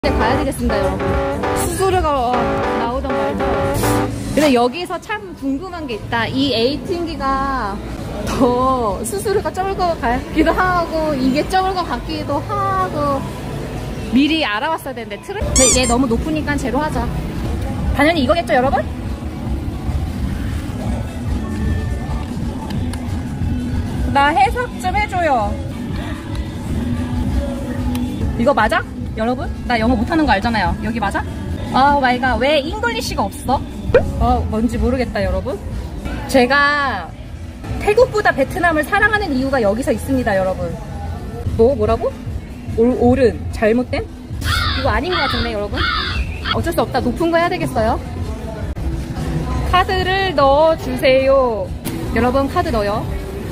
가야 되겠습니다, 여러분. 수수료가 나오던 말죠. 근데 여기서 참 궁금한 게 있다. 이 에이팅기가 더 수수료가 적을 것 같기도 하고 이게 적을 것 같기도 하고 미리 알아봤어야 되는데 근데 얘 너무 높으니까 제로 하자. 당연히 이거겠죠, 여러분? 나 해석 좀 해줘요. 이거 맞아? 여러분? 나 영어 못하는 거 알잖아요. 여기 맞아? 아 마이갓, 왜 잉글리시가 없어? 뭔지 모르겠다, 여러분. 제가 태국보다 베트남을 사랑하는 이유가 여기서 있습니다, 여러분. 뭐라고? 옳은, 잘못된? 이거 아닌 것 같은데, 여러분? 어쩔 수 없다. 높은 거 해야 되겠어요. 카드를 넣어주세요. 여러분, 카드 넣어요.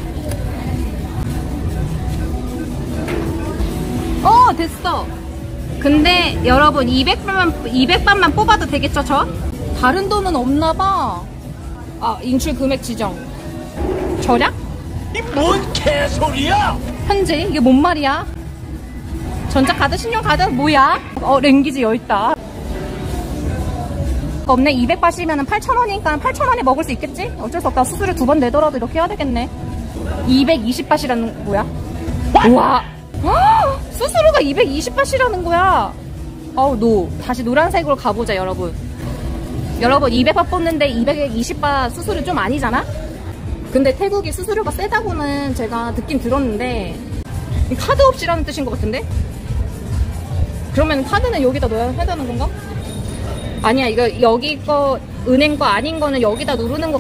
됐어. 근데 여러분 200반만 뽑아도 되겠죠, 저? 다른 돈은 없나봐. 인출 금액 지정. 절약? 이 뭔 개소리야? 현재? 이게 뭔 말이야? 전자카드, 신용카드? 뭐야? 랭귀지 여있다. 없네. 200바시면 8,000원이니까 8,000원에 먹을 수 있겠지? 어쩔 수 없다. 수수료 2번 내더라도 이렇게 해야 되겠네. 220바시라는 뭐야? 우와! 수수료가 220바시라는 거야. 다시 노란색으로 가보자, 여러분. 여러분 200바 뽑는데 220바 수수료 좀 아니잖아? 근데 태국이 수수료가 세다고는 제가 듣긴 들었는데 카드 없이라는 뜻인 것 같은데? 그러면 카드는 여기다 넣어야 한다는 건가? 아니야, 이거 여기 거 은행 거 아닌 거는 여기다 누르는 것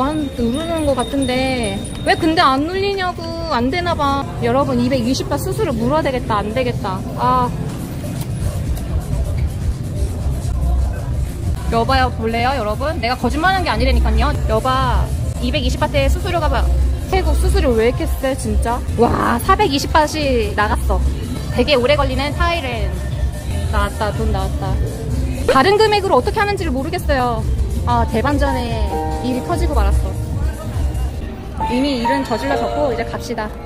같은데 왜 근데 안 눌리냐고. 안 되나봐. 여러분 220바 수수료 물어야 되겠다. 안 되겠다. 여봐요, 볼래요, 여러분? 내가 거짓말하는 게 아니라니까요. 여봐, 220바 때 수수료가 봐. 태국 수수료 왜 이렇게 세, 진짜? 와, 420바시 나갔어. 되게 오래 걸리는 타이랜드. 나왔다, 돈 나왔다. 다른 금액으로 어떻게 하는지를 모르겠어요. 대반전에 일이 터지고 말았어. 이미 일은 저질러졌고 이제 갑시다.